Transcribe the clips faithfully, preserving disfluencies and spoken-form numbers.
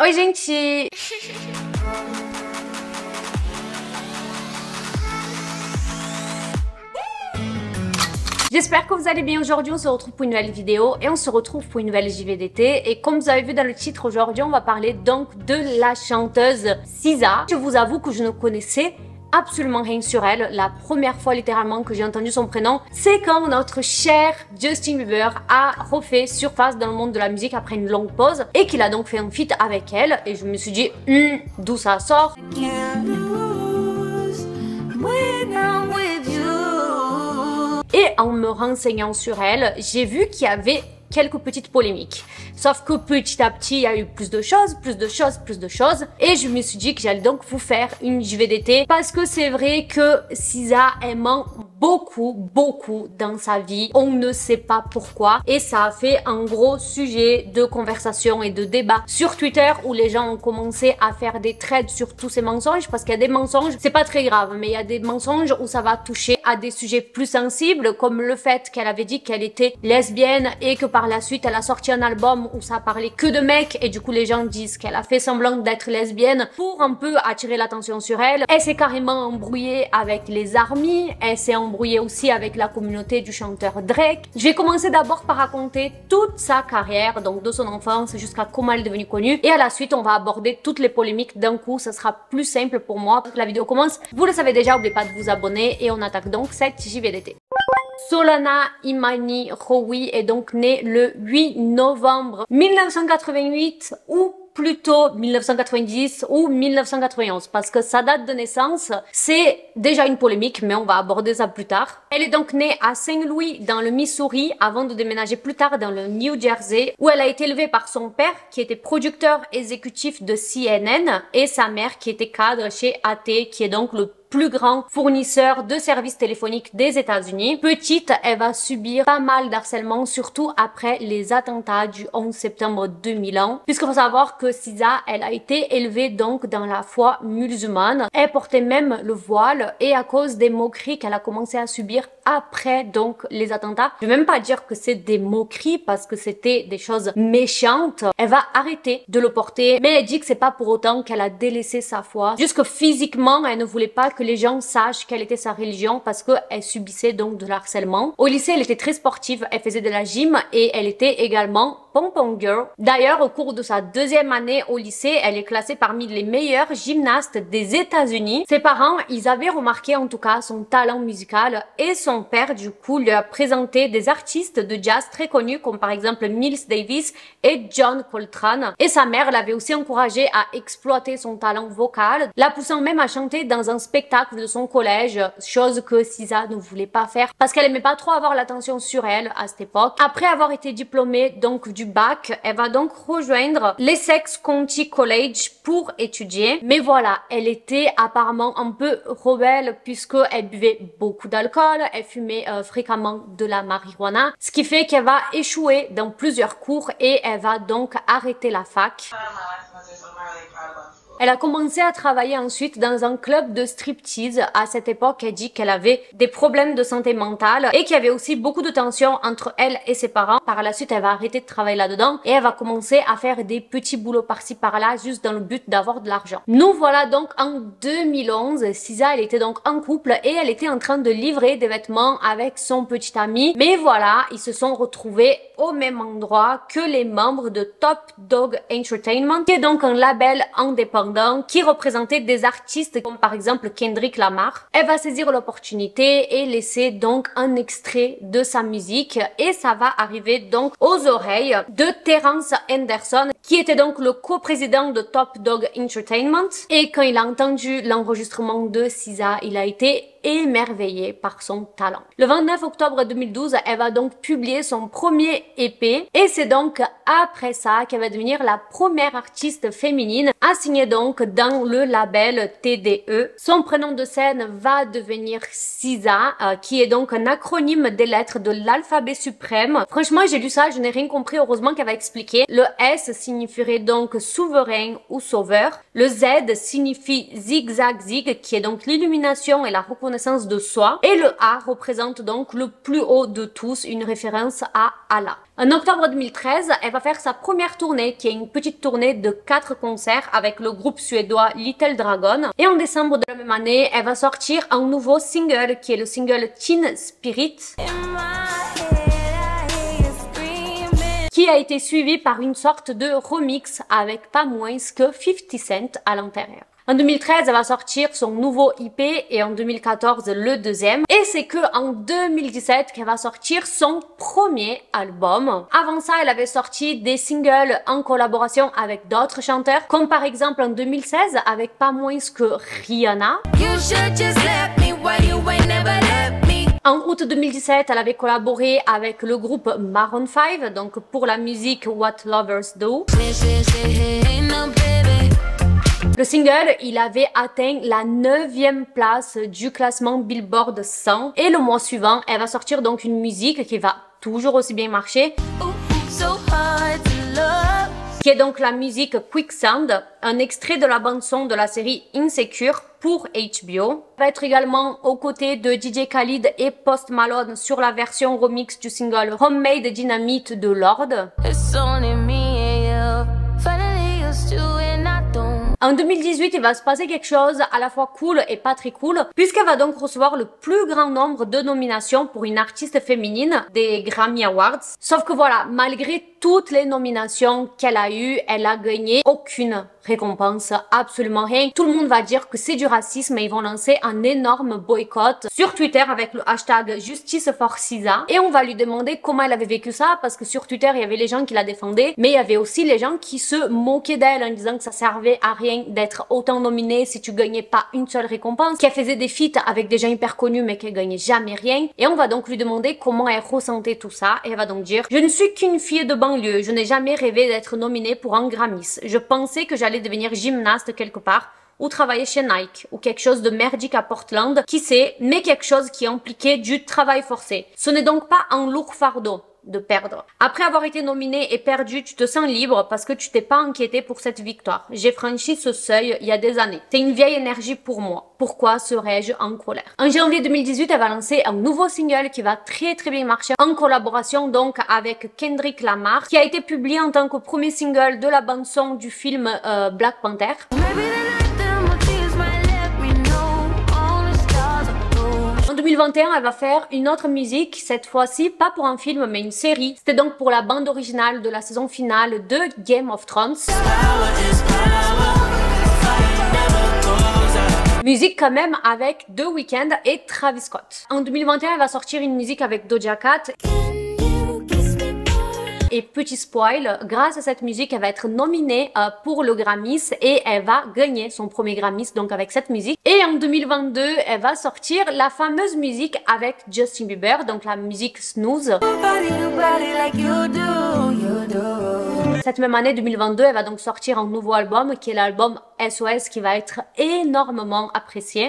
Oi, gente! J'espère que vous allez bien. Aujourd'hui, on se retrouve pour une nouvelle vidéo et on se retrouve pour une nouvelle J V D T. Et comme vous avez vu dans le titre, aujourd'hui, on va parler donc de la chanteuse S Z A. Je vous avoue que je ne connaissais absolument rien sur elle. La première fois littéralement que j'ai entendu son prénom, c'est quand notre cher Justin Bieber a refait surface dans le monde de la musique après une longue pause et qu'il a donc fait un feat avec elle. Et je me suis dit, hm, d'où ça sort? Et en me renseignant sur elle, j'ai vu qu'il y avait quelques petites polémiques. Sauf que petit à petit, il y a eu plus de choses, plus de choses, plus de choses. Et je me suis dit que j'allais donc vous faire une J V D T parce que c'est vrai que S Z A, elle ment beaucoup, beaucoup dans sa vie. On ne sait pas pourquoi. Et ça a fait un gros sujet de conversation et de débat sur Twitter où les gens ont commencé à faire des threads sur tous ces mensonges parce qu'il y a des mensonges, c'est pas très grave, mais il y a des mensonges où ça va toucher à des sujets plus sensibles comme le fait qu'elle avait dit qu'elle était lesbienne et que par la suite elle a sorti un album où ça parlait que de mecs et du coup les gens disent qu'elle a fait semblant d'être lesbienne pour un peu attirer l'attention sur elle. Elle s'est carrément embrouillée avec les armies, elle s'est embrouillée aussi avec la communauté du chanteur Drake. Je vais commencer d'abord par raconter toute sa carrière, donc de son enfance jusqu'à comment elle est devenue connue, et à la suite on va aborder toutes les polémiques d'un coup. Ça sera plus simple pour moi pour que la vidéo commence. Vous le savez déjà, n'oubliez pas de vous abonner et on attaque donc cette J V D T. Solana Imani Rowi est donc née le huit novembre mille neuf cent quatre-vingt-huit ou plutôt mille neuf cent quatre-vingt-dix ou mille neuf cent quatre-vingt-onze parce que sa date de naissance c'est déjà une polémique mais on va aborder ça plus tard. Elle est donc née à Saint-Louis dans le Missouri avant de déménager plus tard dans le New Jersey où elle a été élevée par son père qui était producteur exécutif de C N N et sa mère qui était cadre chez A T qui est donc le plus grand fournisseur de services téléphoniques des États-Unis. Petite, elle va subir pas mal d'harcèlement, surtout après les attentats du onze septembre deux mille un. Puisqu'il faut savoir que S Z A, elle a été élevée donc dans la foi musulmane. Elle portait même le voile et à cause des moqueries qu'elle a commencé à subir après donc les attentats, je vais même pas dire que c'est des moqueries parce que c'était des choses méchantes. Elle va arrêter de le porter, mais elle dit que c'est pas pour autant qu'elle a délaissé sa foi. Juste que physiquement, elle ne voulait pas que les gens sachent quelle était sa religion parce qu'elle subissait donc de l'harcèlement. Au lycée, elle était très sportive, elle faisait de la gym et elle était également pom-pom girl. D'ailleurs, au cours de sa deuxième année au lycée, elle est classée parmi les meilleures gymnastes des États-Unis. Ses parents, ils avaient remarqué en tout cas son talent musical et son père, du coup, lui a présenté des artistes de jazz très connus comme par exemple Miles Davis et John Coltrane. Et sa mère l'avait aussi encouragée à exploiter son talent vocal, la poussant même à chanter dans un spectacle de son collège, chose que S Z A ne voulait pas faire parce qu'elle aimait pas trop avoir l'attention sur elle à cette époque. Après avoir été diplômée donc du bac, elle va donc rejoindre l'Essex County College pour étudier. Mais voilà, elle était apparemment un peu rebelle puisque elle buvait beaucoup d'alcool, elle fumait euh, fréquemment de la marijuana, ce qui fait qu'elle va échouer dans plusieurs cours et elle va donc arrêter la fac. Elle a commencé à travailler ensuite dans un club de striptease. À cette époque, elle dit qu'elle avait des problèmes de santé mentale et qu'il y avait aussi beaucoup de tensions entre elle et ses parents. Par la suite, elle va arrêter de travailler là-dedans et elle va commencer à faire des petits boulots par-ci par-là juste dans le but d'avoir de l'argent. Nous voilà donc en deux mille onze. S Z A, elle était donc en couple et elle était en train de livrer des vêtements avec son petit ami. Mais voilà, ils se sont retrouvés au même endroit que les membres de Top Dog Entertainment, qui est donc un label indépendant qui représentait des artistes comme par exemple Kendrick Lamar. Elle va saisir l'opportunité et laisser donc un extrait de sa musique et ça va arriver donc aux oreilles de Terrence Henderson qui était donc le coprésident de Top Dog Entertainment et quand il a entendu l'enregistrement de S Z A, il a été émerveillée par son talent. Le vingt-neuf octobre deux mille douze, elle va donc publier son premier E P et c'est donc après ça qu'elle va devenir la première artiste féminine à signer donc dans le label T D E. Son prénom de scène va devenir S Z A, euh, qui est donc un acronyme des lettres de l'alphabet suprême. Franchement, j'ai lu ça, je n'ai rien compris, heureusement qu'elle va expliquer. Le S signifierait donc souverain ou sauveur. Le Z signifie zigzag zig, qui est donc l'illumination et la reconnaissance reconnaissance de soi. Et le A représente donc le plus haut de tous, une référence à Allah. En octobre deux mille treize, elle va faire sa première tournée, qui est une petite tournée de quatre concerts avec le groupe suédois Little Dragon. Et en décembre de la même année, elle va sortir un nouveau single, qui est le single Teen Spirit, qui a été suivi par une sorte de remix avec pas moins que fifty Cent à l'intérieur. En deux mille treize, elle va sortir son nouveau I P et en deux mille quatorze, le deuxième. Et c'est que en deux mille dix-sept qu'elle va sortir son premier album. Avant ça, elle avait sorti des singles en collaboration avec d'autres chanteurs, comme par exemple en deux mille seize avec pas moins que Rihanna. En août deux mille dix-sept, elle avait collaboré avec le groupe Maroon five, donc pour la musique What Lovers Do. Le single, il avait atteint la neuvième place du classement Billboard cent. Et le mois suivant, elle va sortir donc une musique qui va toujours aussi bien marcher, qui est donc la musique Quicksand, un extrait de la bande-son de la série Insecure pour H B O. Elle va être également aux côtés de D J Khalid et Post Malone sur la version remix du single Homemade Dynamite de Lorde. En deux mille dix-huit, il va se passer quelque chose à la fois cool et pas très cool, puisqu'elle va donc recevoir le plus grand nombre de nominations pour une artiste féminine des Grammy Awards. Sauf que voilà, malgré toutes les nominations qu'elle a eues, elle a gagné aucune récompense, absolument rien. Tout le monde va dire que c'est du racisme et ils vont lancer un énorme boycott sur Twitter avec le hashtag Justice for S Z A. Et on va lui demander comment elle avait vécu ça, parce que sur Twitter, il y avait les gens qui la défendaient, mais il y avait aussi les gens qui se moquaient d'elle en disant que ça servait à rien d'être autant nominée si tu gagnais pas une seule récompense, qu'elle faisait des feats avec des gens hyper connus mais qu'elle gagnait jamais rien. Et on va donc lui demander comment elle ressentait tout ça, et elle va donc dire: je ne suis qu'une fille de banlieue, je n'ai jamais rêvé d'être nominée pour un Grammys. Je pensais que j'allais devenir gymnaste quelque part, ou travailler chez Nike, ou quelque chose de merdique à Portland, qui sait, mais quelque chose qui impliquait du travail forcé. Ce n'est donc pas un lourd fardeau de perdre. Après avoir été nominé et perdu, tu te sens libre parce que tu t'es pas inquiété pour cette victoire. J'ai franchi ce seuil il y a des années. C'est une vieille énergie pour moi. Pourquoi serais-je en colère? En janvier deux mille dix-huit, elle va lancer un nouveau single qui va très très bien marcher, en collaboration donc avec Kendrick Lamar, qui a été publié en tant que premier single de la bande son du film euh, Black Panther. En deux mille vingt et un, elle va faire une autre musique, cette fois-ci pas pour un film mais une série. C'était donc pour la bande originale de la saison finale de Game of Thrones. Musique quand même avec The Weeknd et Travis Scott. En deux mille vingt et un, elle va sortir une musique avec Doja Cat. Et petit spoil, grâce à cette musique, elle va être nominée euh, pour le Grammys et elle va gagner son premier Grammys donc avec cette musique. Et en deux mille vingt-deux, elle va sortir la fameuse musique avec Justin Bieber, donc la musique Snooze. Cette même année deux mille vingt-deux, elle va donc sortir un nouveau album qui est l'album S O S, qui va être énormément apprécié.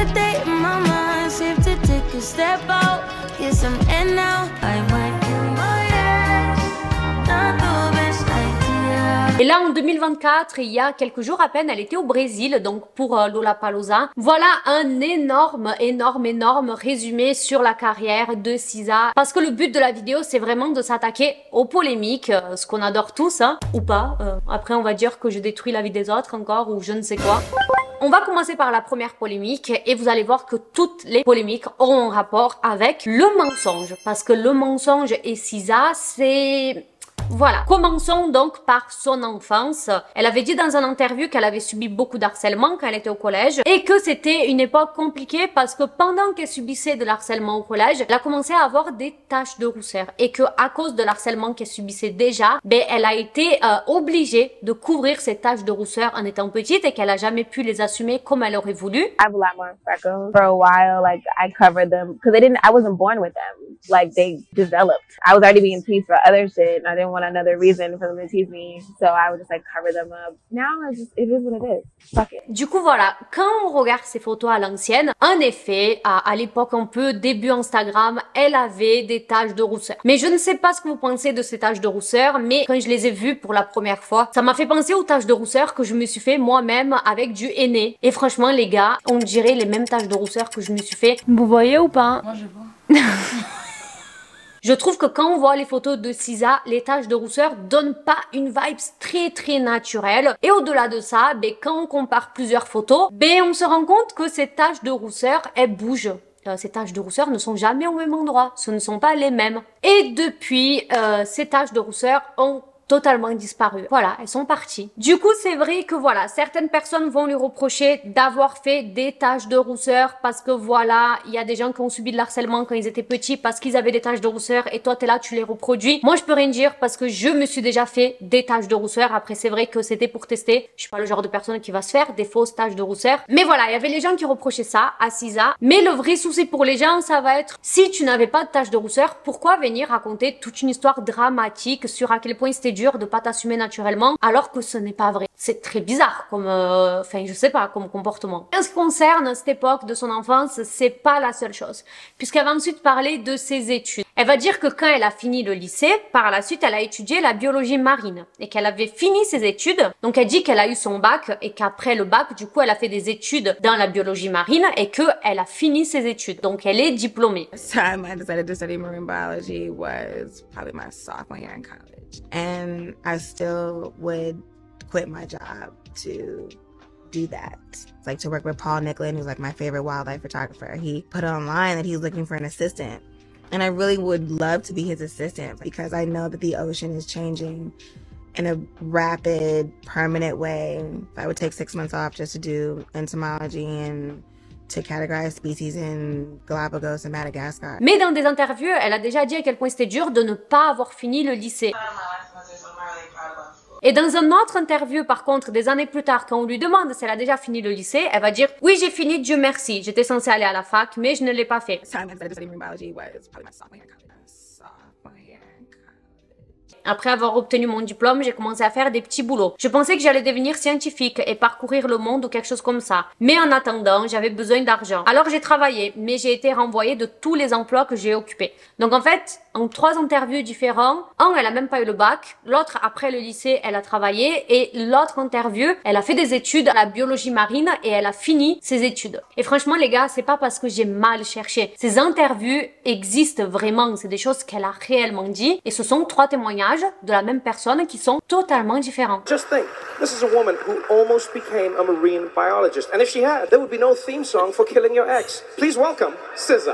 Et là, en deux mille vingt-quatre, il y a quelques jours à peine, elle était au Brésil, donc pour euh, Lollapalooza. Voilà un énorme, énorme, énorme résumé sur la carrière de S Z A. Parce que le but de la vidéo, c'est vraiment de s'attaquer aux polémiques, euh, ce qu'on adore tous, hein, ou pas. Euh, après, on va dire que je détruis la vie des autres encore, ou je ne sais quoi. On va commencer par la première polémique et vous allez voir que toutes les polémiques auront un rapport avec le mensonge. Parce que le mensonge et S Z A, c'est... Voilà. Commençons donc par son enfance. Elle avait dit dans une interview qu'elle avait subi beaucoup d'harcèlement quand elle était au collège et que c'était une époque compliquée parce que pendant qu'elle subissait de l'harcèlement au collège, elle a commencé à avoir des taches de rousseur et que à cause de l'harcèlement qu'elle subissait déjà, ben elle a été euh, obligée de couvrir ces taches de rousseur en étant petite et qu'elle a jamais pu les assumer comme elle aurait voulu. I have a lot more freckles. For a while, like I covered them because they didn't. I wasn't born with them. like they developed. I was already being teased for other shit and I didn't want another reason for them to tease me. So I would just like cover them up. Now it's just, it is what it is. Fuck it. Du coup, voilà, quand on regarde ces photos à l'ancienne, en effet, à, à l'époque un peu début Instagram, elle avait des taches de rousseur. Mais je ne sais pas ce que vous pensez de ces taches de rousseur, mais quand je les ai vues pour la première fois, ça m'a fait penser aux taches de rousseur que je me suis fait moi-même avec du henné. Et franchement, les gars, on dirait les mêmes taches de rousseur que je me suis fait. Vous voyez ou pas? Moi, je vois. Je trouve que quand on voit les photos de Cisa, les taches de rousseur donnent pas une vibe très très naturelle. Et au-delà de ça, ben, quand on compare plusieurs photos, ben, on se rend compte que ces taches de rousseur, elles bougent. Euh, ces taches de rousseur ne sont jamais au même endroit, ce ne sont pas les mêmes. Et depuis, euh, ces taches de rousseur ont totalement disparu. Voilà, elles sont parties. Du coup, c'est vrai que voilà, certaines personnes vont lui reprocher d'avoir fait des taches de rousseur parce que voilà, il y a des gens qui ont subi de l'harcèlement quand ils étaient petits parce qu'ils avaient des taches de rousseur et toi t'es là, tu les reproduis. Moi, je peux rien dire parce que je me suis déjà fait des taches de rousseur. Après, c'est vrai que c'était pour tester. Je suis pas le genre de personne qui va se faire des fausses taches de rousseur. Mais voilà, il y avait les gens qui reprochaient ça à Cisa. Mais le vrai souci pour les gens, ça va être si tu n'avais pas de taches de rousseur, pourquoi venir raconter toute une histoire dramatique sur à quel point c'était dur de pas t'assumer naturellement alors que ce n'est pas vrai. C'est très bizarre comme euh, enfin je sais pas comme comportement. En ce qui concerne cette époque de son enfance, c'est pas la seule chose puisqu'elle va ensuite parler de ses études. Elle va dire que quand elle a fini le lycée, par la suite elle a étudié la biologie marine et qu'elle avait fini ses études. Donc elle dit qu'elle a eu son bac et qu'après le bac, du coup elle a fait des études dans la biologie marine et que elle a fini ses études. Donc elle est diplômée. The time I decided to study marine biology was probably my sophomore year in college. And I still would quit my job to do that. It's like to work with Paul Nicklin, who's like my favorite wildlife photographer. He put online that he was looking for an assistant. And I really would love to be his assistant because I know that the ocean is changing in a rapid, permanent way. I would take six months off just to do entomology and to categorize species in Galapagos and Madagascar. Mais dans des interviews, elle a déjà dit à quel point c'était dur de ne pas avoir fini le lycée. Et dans une autre interview, par contre, des années plus tard, quand on lui demande si elle a déjà fini le lycée, elle va dire « Oui, j'ai fini, Dieu merci. J'étais censée aller à la fac, mais je ne l'ai pas fait. » Après avoir obtenu mon diplôme, j'ai commencé à faire des petits boulots. Je pensais que j'allais devenir scientifique et parcourir le monde ou quelque chose comme ça. Mais en attendant, j'avais besoin d'argent. Alors j'ai travaillé, mais j'ai été renvoyée de tous les emplois que j'ai occupés. Donc en fait, en trois interviews différents, un, elle a même pas eu le bac, l'autre, après le lycée, elle a travaillé, et l'autre interview, elle a fait des études à la biologie marine et elle a fini ses études. Et franchement, les gars, c'est pas parce que j'ai mal cherché. Ces interviews existent vraiment, c'est des choses qu'elle a réellement dit, et ce sont trois témoignages de la même personne qui sont totalement différents. Just think, this is a woman who almost became a marine biologist, and if she had, there would be no theme song for Killing Your Ex. Please welcome Cisa.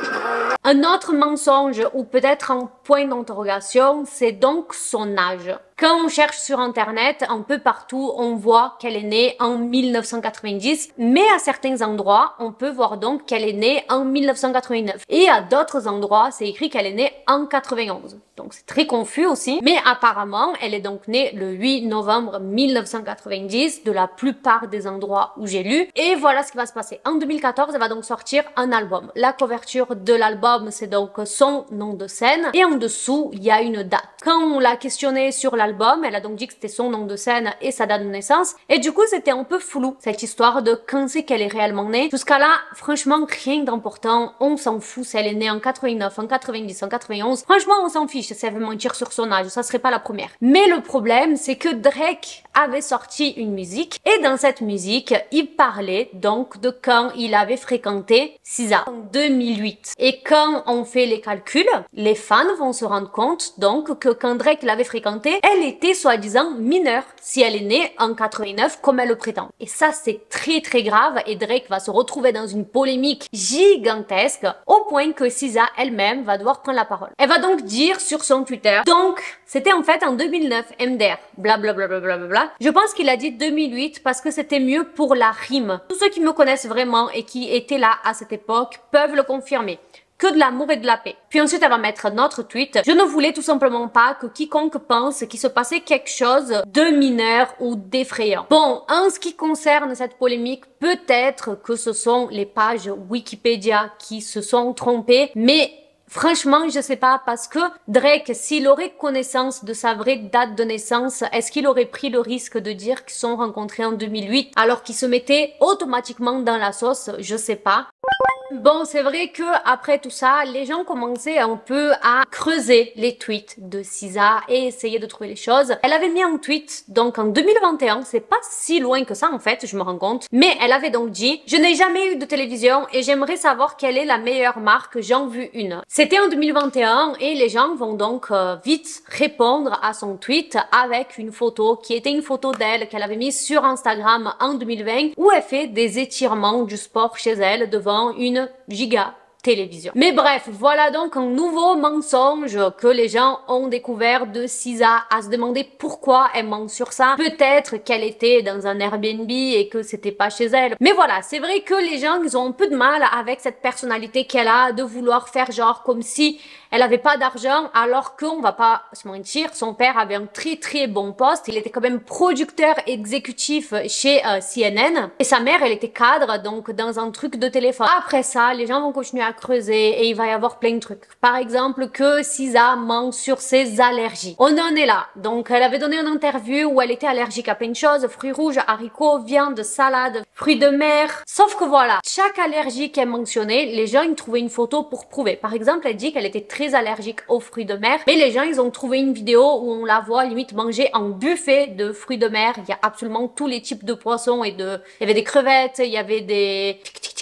Un autre mensonge, ou peut-être un point d'interrogation, c'est donc son âge. Quand on cherche sur internet, un peu partout, on voit qu'elle est née en mille neuf cent quatre-vingt-dix, mais à certains endroits, on peut voir donc qu'elle est née en mille neuf cent quatre-vingt-neuf. Et à d'autres endroits, c'est écrit qu'elle est née en quatre-vingt-onze. Donc c'est très confus aussi, mais apparemment, elle est donc née le huit novembre mille neuf cent quatre-vingt-dix, de la plupart des endroits où j'ai lu. Et voilà ce qui va se passer. En deux mille quatorze, elle va donc sortir un album. La couverture de l'album, c'est donc son nom de scène, et en dessous, il y a une date. Quand on l'a questionnée sur l'album, elle a donc dit que c'était son nom de scène et sa date de naissance, et du coup c'était un peu flou cette histoire de quand c'est qu'elle est réellement née. Jusqu'à là, franchement, rien d'important, on s'en fout si elle est née en quatre-vingt-neuf, en quatre-vingt-dix, en quatre-vingt-onze, franchement on s'en fiche si elle veut mentir sur son âge, ça serait pas la première. Mais le problème, c'est que Drake avait sorti une musique, et dans cette musique, il parlait donc de quand il avait fréquenté Cisa en deux mille huit. Et quand on fait les calculs, les fans vont se rendre compte donc que quand Drake l'avait fréquenté, elle était soi-disant mineure si elle est née en quatre-vingt-neuf comme elle le prétend. Et ça c'est très très grave, et Drake va se retrouver dans une polémique gigantesque au point que Cisa elle-même va devoir prendre la parole. Elle va donc dire sur son Twitter, donc c'était en fait en deux mille neuf, M D R, blablabla. Bla bla bla bla. Je pense qu'il a dit deux mille huit parce que c'était mieux pour la rime. Tous ceux qui me connaissent vraiment et qui étaient là à cette époque peuvent le confirmer. Que de l'amour et de la paix. Puis ensuite, elle va mettre notre tweet. Je ne voulais tout simplement pas que quiconque pense qu'il se passait quelque chose de mineur ou d'effrayant. Bon, en ce qui concerne cette polémique, peut-être que ce sont les pages Wikipédia qui se sont trompées, mais Franchement, je sais pas, parce que Drake, s'il aurait connaissance de sa vraie date de naissance, est-ce qu'il aurait pris le risque de dire qu'ils sont rencontrés en deux mille huit alors qu'il se mettait automatiquement dans la sauce? Je sais pas. Bon, c'est vrai que après tout ça, les gens commençaient un peu à creuser les tweets de S Z A et essayer de trouver les choses. Elle avait mis un tweet, donc en deux mille vingt et un, c'est pas si loin que ça en fait, je me rends compte, mais elle avait donc dit « Je n'ai jamais eu de télévision et j'aimerais savoir quelle est la meilleure marque, j'en veux une ». C'était en deux mille vingt et un et les gens vont donc euh, vite répondre à son tweet avec une photo qui était une photo d'elle qu'elle avait mise sur Instagram en deux mille vingt où elle fait des étirements du sport chez elle devant une giga télévision. Mais bref, voilà donc un nouveau mensonge que les gens ont découvert de S Z A, à se demander pourquoi elle ment sur ça. Peut-être qu'elle était dans un Airbnb et que c'était pas chez elle. Mais voilà, c'est vrai que les gens, ils ont un peu de mal avec cette personnalité qu'elle a, de vouloir faire genre comme si elle avait pas d'argent, alors qu'on va pas se mentir, son père avait un très très bon poste. Il était quand même producteur exécutif chez euh, C N N. Et sa mère, elle était cadre, donc dans un truc de téléphone. Après ça, les gens vont continuer à creuser et il va y avoir plein de trucs. Par exemple, que S Z A ment sur ses allergies. On en est là. Donc, elle avait donné une interview où elle était allergique à plein de choses. Fruits rouges, haricots, viande, salade, fruits de mer. Sauf que voilà, chaque allergie qu'elle mentionnait, les gens, ils trouvaient une photo pour prouver. Par exemple, elle dit qu'elle était très allergique aux fruits de mer. Mais les gens, ils ont trouvé une vidéo où on la voit limite manger un buffet de fruits de mer. Il y a absolument tous les types de poissons et de... Il y avait des crevettes, il y avait des...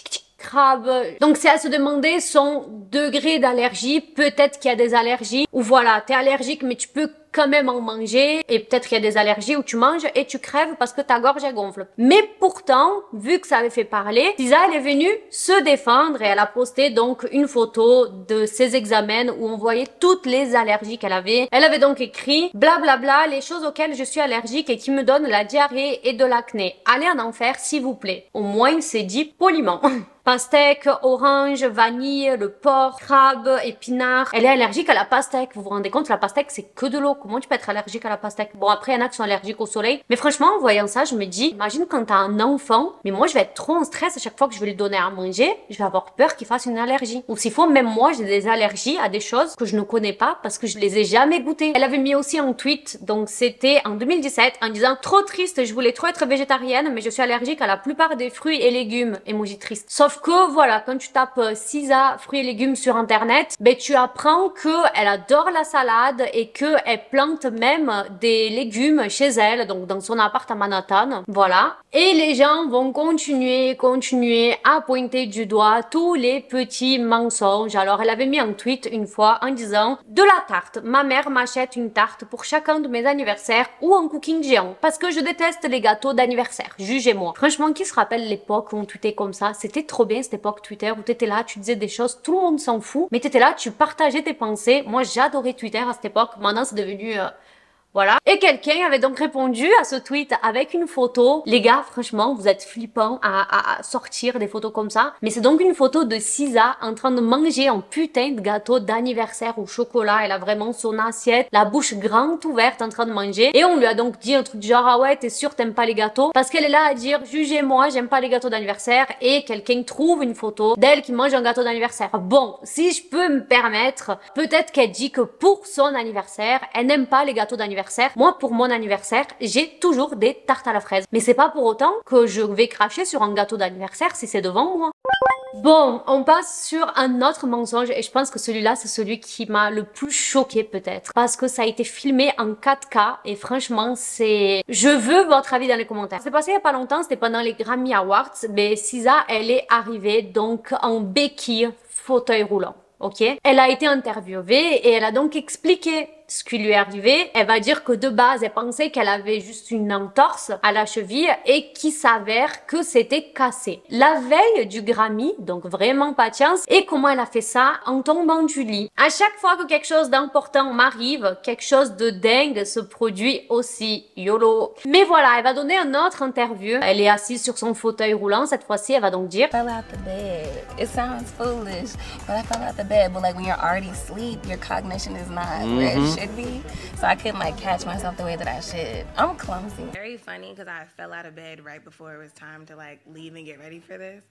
crabes. Donc c'est à se demander son degré d'allergie. Peut-être qu'il y a des allergies où voilà, t'es allergique mais tu peux quand même en manger, et peut-être qu'il y a des allergies où tu manges et tu crèves parce que ta gorge elle gonfle. Mais pourtant, vu que ça avait fait parler, S Z A elle est venue se défendre et elle a posté donc une photo de ses examens où on voyait toutes les allergies qu'elle avait. Elle avait donc écrit blablabla bla, bla, les choses auxquelles je suis allergique et qui me donnent la diarrhée et de l'acné. Allez en enfer s'il vous plaît. Au moins c'est dit poliment. Pastèque, orange, vanille, le porc, crabe, épinard. Elle est allergique à la pastèque. Vous vous rendez compte, la pastèque c'est que de l'eau. Comment tu peux être allergique à la pastèque? Bon, après, il y en a qui sont allergiques au soleil. Mais franchement, en voyant ça, je me dis, imagine quand t'as un enfant, mais moi, je vais être trop en stress à chaque fois que je vais lui donner à manger. Je vais avoir peur qu'il fasse une allergie. Ou s'il faut, même moi, j'ai des allergies à des choses que je ne connais pas parce que je les ai jamais goûtées. Elle avait mis aussi un tweet, donc c'était en deux mille dix-sept, en disant, trop triste, je voulais trop être végétarienne, mais je suis allergique à la plupart des fruits et légumes. Emoji triste. Sauf que, voilà, quand tu tapes S Z A fruits et légumes sur internet, ben, tu apprends que elle adore la salade et que elle plante même des légumes chez elle, donc dans son appart à Manhattan, voilà. Et les gens vont continuer, continuer à pointer du doigt tous les petits mensonges. Alors elle avait mis un tweet une fois en disant « De la tarte, ma mère m'achète une tarte pour chacun de mes anniversaires ou un cooking géant, parce que je déteste les gâteaux d'anniversaire, jugez-moi. » Franchement, qui se rappelle l'époque où on tweetait comme ça? C'était trop bien cette époque Twitter où t'étais là, tu disais des choses, tout le monde s'en fout, mais t'étais là, tu partageais tes pensées. Moi j'adorais Twitter à cette époque, maintenant c'est devenu... Euh, Voilà. Et quelqu'un avait donc répondu à ce tweet avec une photo. Les gars, franchement, vous êtes flippants à, à, à sortir des photos comme ça. Mais c'est donc une photo de S Z A en train de manger un putain de gâteau d'anniversaire au chocolat. Elle a vraiment son assiette, la bouche grande ouverte en train de manger. Et on lui a donc dit un truc genre, ah ouais, t'es sûr t'aimes pas les gâteaux? Parce qu'elle est là à dire, jugez-moi, j'aime pas les gâteaux d'anniversaire. Et quelqu'un trouve une photo d'elle qui mange un gâteau d'anniversaire. Bon, si je peux me permettre, peut-être qu'elle dit que pour son anniversaire, elle n'aime pas les gâteaux d'anniversaire. Moi, pour mon anniversaire, j'ai toujours des tartes à la fraise. Mais c'est pas pour autant que je vais cracher sur un gâteau d'anniversaire si c'est devant moi. Bon, on passe sur un autre mensonge et je pense que celui-là, c'est celui qui m'a le plus choqué peut-être. Parce que ça a été filmé en quatre K et franchement, c'est... Je veux votre avis dans les commentaires. C'est passé il y a pas longtemps, c'était pendant les Grammy Awards, mais S Z A, elle est arrivée donc en béquille, fauteuil roulant. Ok, elle a été interviewée et elle a donc expliqué ce qui lui est arrivé. Elle va dire que de base, elle pensait qu'elle avait juste une entorse à la cheville et qui s'avère que c'était cassé. La veille du Grammy, donc vraiment pas de chance, et comment elle a fait ça? En tombant du lit. À chaque fois que quelque chose d'important m'arrive, quelque chose de dingue se produit aussi. YOLO. Mais voilà, elle va donner une autre interview. Elle est assise sur son fauteuil roulant. Cette fois-ci, elle va donc dire... I fell out the bed. It sounds foolish, but I fell out the bed. But like when you're already asleep, your cognition is not where it should be. So I couldn't like catch myself the way that I should. I'm clumsy. Very funny because I fell out of bed right before it was time to like leave and get ready for this.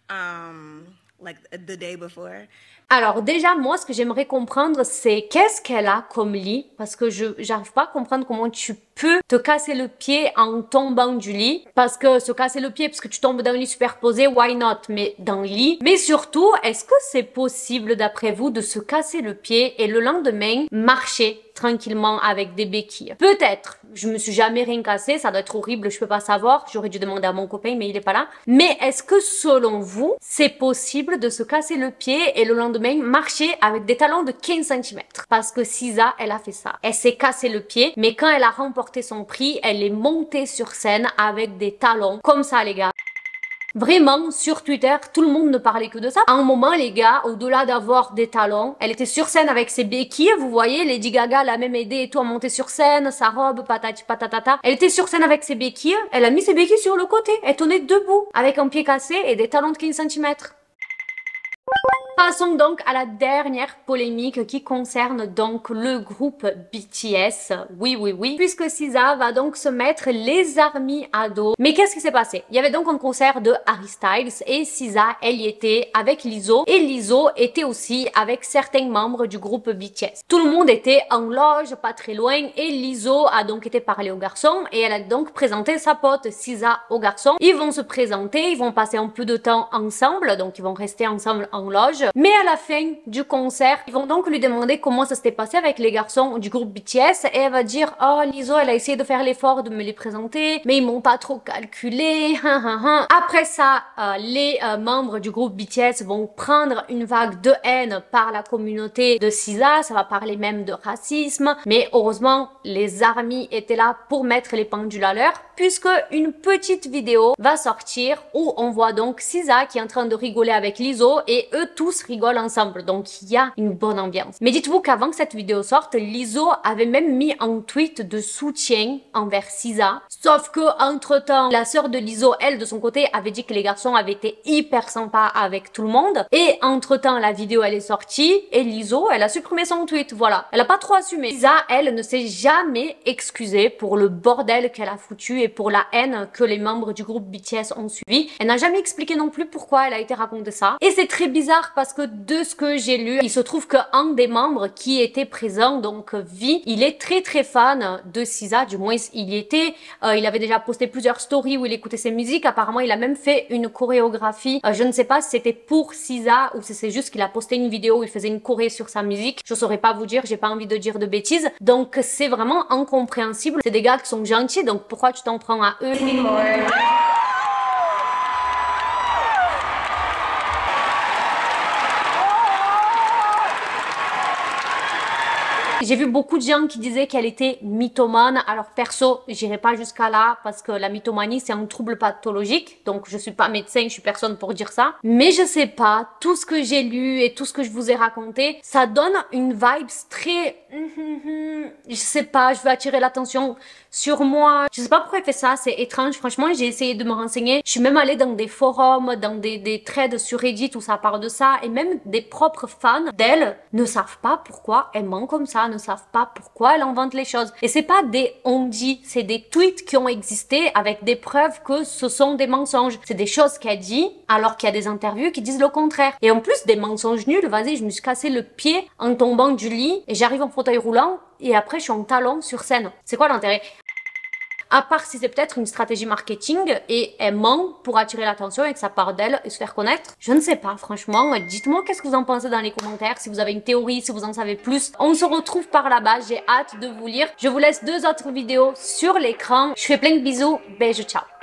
Um, like the day before. Alors déjà, moi, ce que j'aimerais comprendre, c'est qu'est-ce qu'elle a comme lit, parce que je j'arrive pas à comprendre comment tu peux te casser le pied en tombant du lit, parce que se casser le pied parce que tu tombes dans le lit superposé, why not, mais dans le lit. Mais surtout, est-ce que c'est possible d'après vous de se casser le pied et le lendemain marcher tranquillement avec des béquilles? Peut-être, je me suis jamais rien cassé, ça doit être horrible, je peux pas savoir, j'aurais dû demander à mon copain mais il est pas là. Mais est-ce que selon vous, c'est possible de se casser le pied et le lendemain marcher avec des talons de quinze centimètres? Parce que Cisa, elle a fait ça. Elle s'est cassé le pied, mais quand elle a remporté son prix, elle est montée sur scène avec des talons comme ça les gars. Vraiment, sur Twitter, tout le monde ne parlait que de ça. À un moment, les gars, au-delà d'avoir des talons, elle était sur scène avec ses béquilles, vous voyez, Lady Gaga l'a même aidé et tout à monter sur scène, sa robe, patati patatata. Elle était sur scène avec ses béquilles, elle a mis ses béquilles sur le côté, elle tenait debout, avec un pied cassé et des talons de quinze centimètres. Passons donc à la dernière polémique qui concerne donc le groupe B T S. Oui, oui, oui. Puisque Cisa va donc se mettre les armies à dos. Mais qu'est-ce qui s'est passé? Il y avait donc un concert de Harry Styles et Cisa, elle y était avec Lizzo. Et Lizzo était aussi avec certains membres du groupe B T S. Tout le monde était en loge, pas très loin. Et Lizzo a donc été parler aux garçons et elle a donc présenté sa pote Cisa aux garçons. Ils vont se présenter, ils vont passer un peu de temps ensemble. Donc ils vont rester ensemble en loge. Mais à la fin du concert, ils vont donc lui demander comment ça s'était passé avec les garçons du groupe B T S et elle va dire « Oh, Lizzo, elle a essayé de faire l'effort de me les présenter, mais ils m'ont pas trop calculé. » Après ça, euh, les euh, membres du groupe B T S vont prendre une vague de haine par la communauté de Cisa, ça va parler même de racisme, mais heureusement, les armies étaient là pour mettre les pendules à l'heure, puisque une petite vidéo va sortir où on voit donc Cisa qui est en train de rigoler avec Lizzo et eux tous rigolent ensemble, donc il y a une bonne ambiance. Mais dites-vous qu'avant que cette vidéo sorte, Lizzo avait même mis un tweet de soutien envers Cisa, sauf que entre temps, la sœur de Lizzo, elle de son côté, avait dit que les garçons avaient été hyper sympas avec tout le monde, et entre temps la vidéo elle est sortie, et Lizzo elle a supprimé son tweet, voilà. Elle a pas trop assumé. Cisa, elle ne s'est jamais excusée pour le bordel qu'elle a foutu et pour la haine que les membres du groupe B T S ont subi. Elle n'a jamais expliqué non plus pourquoi elle a été racontée ça, et c'est très bizarre parce que de ce que j'ai lu, il se trouve qu'un des membres qui était présent, donc Vi, il est très très fan de Cisa, du moins il y était, euh, il avait déjà posté plusieurs stories où il écoutait ses musiques, apparemment il a même fait une chorégraphie, euh, je ne sais pas si c'était pour Cisa ou si c'est juste qu'il a posté une vidéo où il faisait une choré sur sa musique, je saurais pas vous dire, j'ai pas envie de dire de bêtises, donc c'est vraiment incompréhensible, c'est des gars qui sont gentils, donc pourquoi tu t'en prends à eux? J'ai vu beaucoup de gens qui disaient qu'elle était mythomane. Alors perso, j'irai pas jusqu'à là parce que la mythomanie c'est un trouble pathologique. Donc je suis pas médecin, je suis personne pour dire ça. Mais je sais pas, tout ce que j'ai lu et tout ce que je vous ai raconté, ça donne une vibe très... Je sais pas, je veux attirer l'attention sur moi. Je sais pas pourquoi elle fait ça, c'est étrange. Franchement, j'ai essayé de me renseigner. Je suis même allée dans des forums, dans des, des threads sur Reddit où ça parle de ça. Et même des propres fans d'elle ne savent pas pourquoi elle ment comme ça, ne savent pas pourquoi elle invente les choses. Et c'est pas des on-dit, c'est des tweets qui ont existé avec des preuves que ce sont des mensonges. C'est des choses qu'elle dit alors qu'il y a des interviews qui disent le contraire. Et en plus des mensonges nuls, vas-y, je me suis cassé le pied en tombant du lit et j'arrive en fauteuil roulant et après je suis en talon sur scène. C'est quoi l'intérêt? À part si c'est peut-être une stratégie marketing et elle ment pour attirer l'attention et que ça part d'elle et se faire connaître. Je ne sais pas, franchement. Dites-moi qu'est-ce que vous en pensez dans les commentaires, si vous avez une théorie, si vous en savez plus. On se retrouve par là-bas, j'ai hâte de vous lire. Je vous laisse deux autres vidéos sur l'écran. Je fais plein de bisous, bisous, ciao.